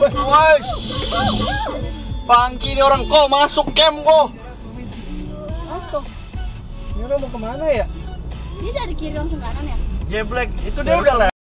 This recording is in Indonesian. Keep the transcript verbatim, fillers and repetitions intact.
Wes. Pangki ini orang kok masuk camp kok. Atau ini orang mau kemana ya? Dia dari kiri langsung kanan ya? Geblek, itu dia udah lah.